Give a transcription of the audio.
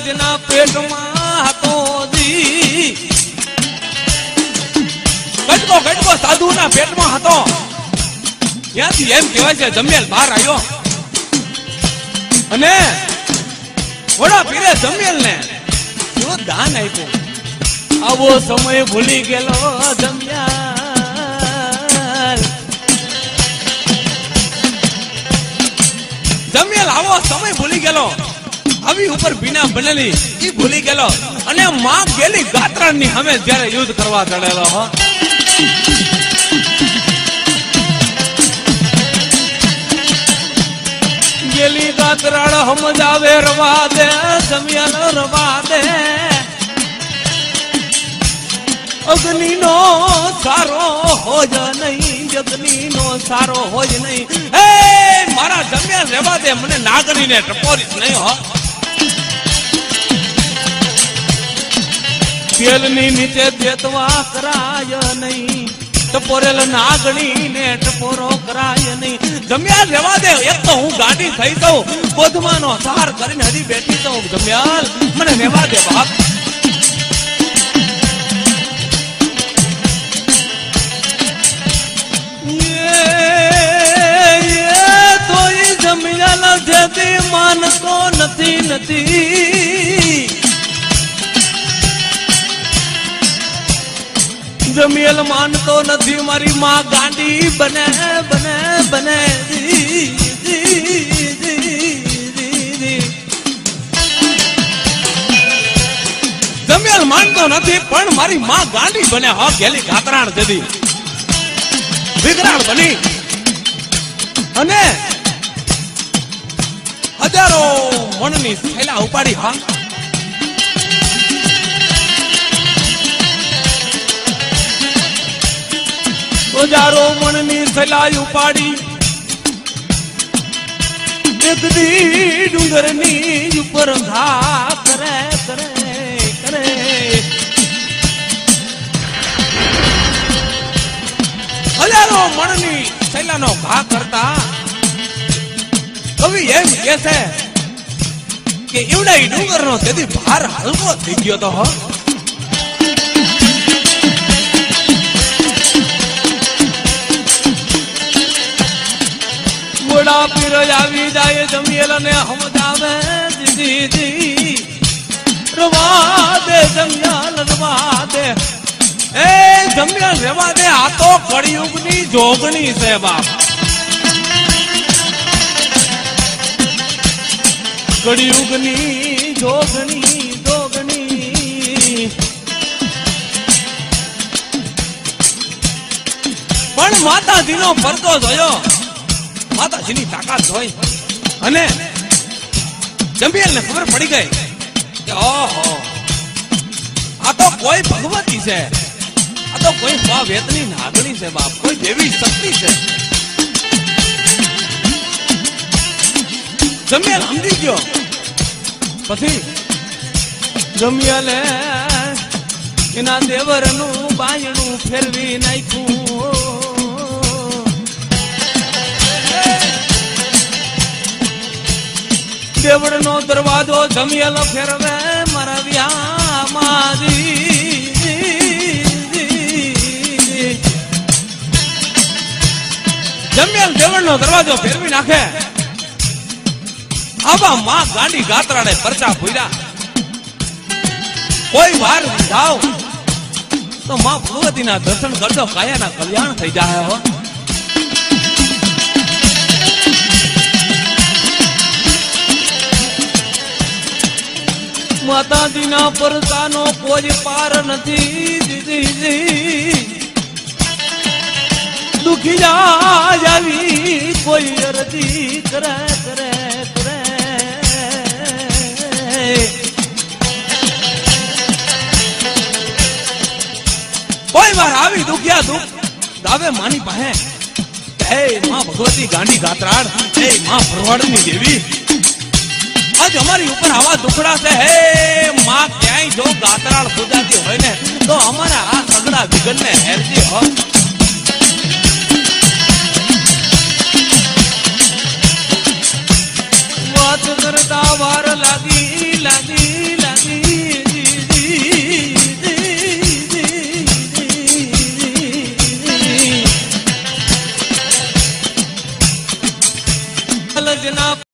જેના પેટમાં હતો જી ગટકો સાધુના પેટમાં હતો ત્યાંથી એમ કહેવાય છે જમેલ બહાર આવ્યો અને વડા પીરે જમેલ ને પૂરો દાન આપ્યું. આવો સમય ભૂલી ગયેલો જમેલ આવો સમય ભૂલી ગયેલો આવી ઉપર બીના બનેલી ઈ ભૂલી ગયેલો અને માં ગેલી ગાત્રણ ની સામે જયારે યુદ્ધ કરવા ચડેલો હો ગેલી ગાત્રાળ સમજાવે રવા દે જમેલ રવા દે અગ્નિ નો સારો હોજ નહીં અગ્નિ નો સારો હોજ નહીં હે મારા જમેલ રેવા દે મને નાગણી ને ટપોરીશ નહીં હો તેલની નીચે દેતવા કરાય નહીં ટપોરેલ નાગણી ને ટપોરો કરાય નહીં જમેલ રેવા દે એક તો હું ગાડી થઈ દઉં બોધમાનો સાર કરીને હજી બેઠી દઉં જમેલ મને રેવા દે બાપ માનતો નથી જમેલ માનતો નથી મારી માં ગાંડી બને બને બને જમેલ માનતો નથી પણ મારી માં ગાંડી બને હો ગેલી ગાતરાણ જદી વિકરાળ બની અને હજારો મણની થેલા ઉપાડી હા હજારો મણની થેલા ઉપાડી એકદી ડુંગરની ઉપર ઘા કરે કરે કરે હજારો મણની થેલાનો ઘા કરતા કવિ એમ કે છે કે એવડા ડુંગર નો તેથી ભાર હલકો થઈ ગયો તો હો મોડા પીર આવી જાય જમેલ ને સમજાવે દીદી રવા દે જમેલ રવા દે એ જમેલ રવા દે આ તો કળિયુગ ની જોગણી છે બાપ કળિયુગની જોગણી જોગણી પણ માતાજીનો પડતો જોયો માતાજીની તાકાત જોઈ અને જમેલને ખબર પડી ગઈ કે ઓહો આ તો કોઈ ભગવતી છે આ તો કોઈ વેતની નાગણી છે બાપ કોઈ દેવી શક્તિ છે જમેલ સમજી ગયો પછી જમેલે એના દેવરનું બાયણું ફેરવી નાખ્યું દેવળનો દરવાજો જમેલ ફેરવે મારા વ્યામાં જમેલ દેવળનો દરવાજો ફેરવી નાખે આવા માં ગાંડી ગાતરાડે પરચા ભૂર્યા કોઈ વાર જાઓ તો માં ભગવતીના દર્શન કરજો કાયાના કલ્યાણ થઈ જાય હો માતાજીના પરચાનો કોઈ પાર નથી દીદી દુખી જાય આવી કોઈ અરજી કરે કરે કરે કોઈ વાર આવી દુખ્યા દુઃખ દાવે માની પાસે હે માં ભગવતી ગાંડી ગાત્રાળ હે માં ભરવાડની દેવી આજ અમારી ઉપર આવા દુખડા છે હે માં ક્યાંય જો ગાત્રાળ પૂજાતી હોય ને તો અમારા આ સગડા વિઘન ને હેરજી હો વાત કરતા વાર લાગી લાગી રાજના